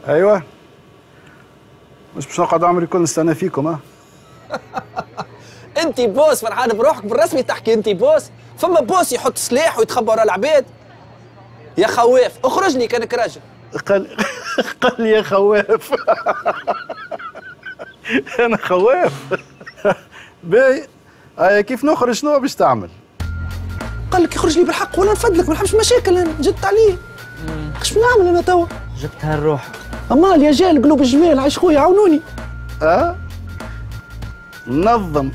ايوه، مش باش نقعد عمري كل نستنى فيكم. ها انت بوس فرحان بروحك بالرسمي تحكي انت بوس؟ فما بوس يحط سلاح ويتخبى ورا العباد؟ يا خواف اخرج لي كانك راجل. قال لي يا خواف. انا خواف. باهي، كيف نخرج شنو باش تعمل؟ قال لك يخرج لي بالحق ولا نفدلك، ما نحبش مشاكل انا، جدت عليه. ايش بنعمل انا توا؟ جبتها الروح. امال يا جال قلوب الجمال، عايش خويا عاونوني. نظم.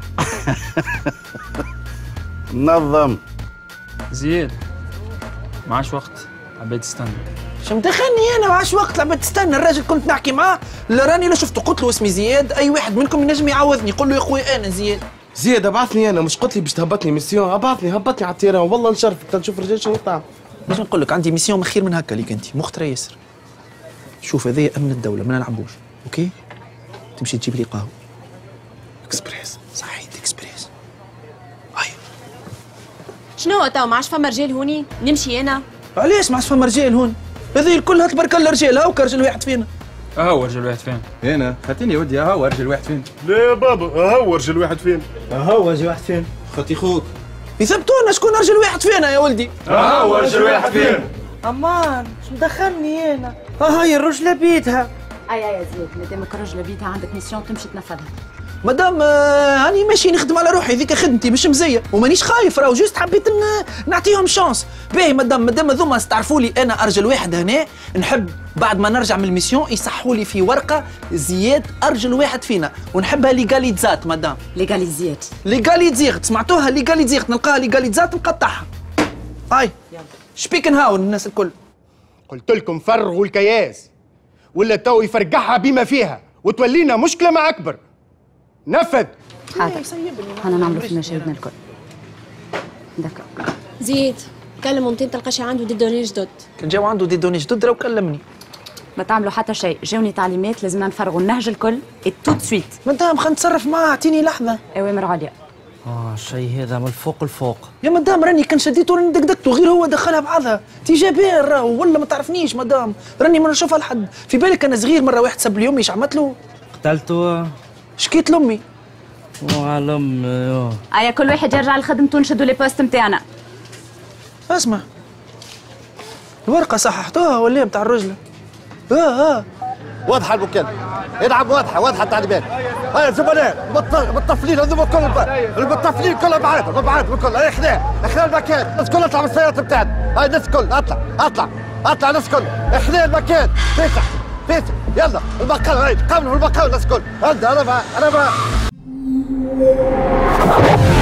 نظم. زياد ما عادش وقت، عبيت تستنى. شو مدخلني انا؟ ما عادش وقت لعبت تستنى، الراجل كنت نحكي معاه، لا راني لا شفته قلت له اسمي زياد، اي واحد منكم ينجم يعوضني، قول له يا خويا انا زياد. زياد ابعثني انا، مش قلت لي باش تهبطني ميسيون؟ ابعثني هبطني على التيران والله نشرفك تنشوف الرجال شنو تعمل. باش نقول لك عندي ميسيون خير من هكا ليك انت، مخترع ياسر. شوف هذايا امن الدوله، ما نلعبوش، اوكي؟ تمشي تجيب لي قهوه اكسبريس، صحيت اكسبريس. هاي شنو توا ما عادش فما رجال هوني؟ نمشي انا؟ علاش ما عادش فما رجال هون؟ هذه الكلها تبارك الله رجال، هاوكا رجل واحد فينا. هو رجل واحد فين؟ انا خاطيني يا ودي، هو رجل واحد فين؟ لا يا بابا، هو رجل واحد فين؟ هو رجل واحد فين؟ خاطي خوك يثبتونا شكون رجل واحد فينا يا ولدي. هو رجل واحد فين؟ امان شو مدخلني انا؟ هاي الرجلة بيدها. اي يا زياد، مادامك رجل بيدها عندك ميسيون تمشي تنفذها. مادام هاني ماشي نخدم على روحي، ذيك خدمتي مش مزيه ومانيش خايف، راهو جوست حبيت نعطيهم شانس. باهي مادام هذوما استعرفوا لي انا ارجل واحد هنا، نحب بعد ما نرجع من الميسيون يصحوا لي في ورقه زياد ارجل واحد فينا، ونحبها ليغاليزات مادام. ليغاليزيات. ليغاليزيغت، سمعتوها؟ ليغاليزيغت، نلقاها ليغاليزات نقطعها. هاي شبيك نهاون الناس الكل. قلت لكم فرغوا الكياس ولا تو يفرقعها بما فيها وتولينا مشكله مع اكبر. نفذ. حاضر، انا نعملوا في مشاهدنا الكل. دكا زيد كلم ممتين تلقى شي عنده دي دوني جدد. كان جاو عنده دي دوني جدد راهو كلمني. ما تعملوا حتى شيء، جاوني تعليمات لازمنا نفرغوا النهج الكل تو سويت. مدام خلينا نتصرف معاه، اعطيني لحظه. اوامر عليا. الشيء هذا من الفوق لفوق. يا مدام راني كان شديته راني دقدقته، غير هو دخلها بعضها، تي جابير راهو ولا ما تعرفنيش مدام، راني ما نشوفها لحد، في بالك انا صغير مره واحد سب لي امي ايش عملت له؟ قتلته. شكيت لامي. وعلم ايا كل واحد يرجع لخدمته، نشدوا لي بوست نتاعنا. اسمع، الورقه صححتوها ولا بتاع الرجله؟ واضحه المكان، يلعب واضحه التعليمات. هاي الزبناء المطفلين هذوما كلهم، المطفلين كلهم ابعاد الكل. اخنا المكان، الناس كلها اطلع من السيارات بتاعنا. هاي الناس الكل اطلع الناس الكل، اخنا المكان. فيسع يلا البقال، هاي قاموا بالبقال الناس الكل. انا بقى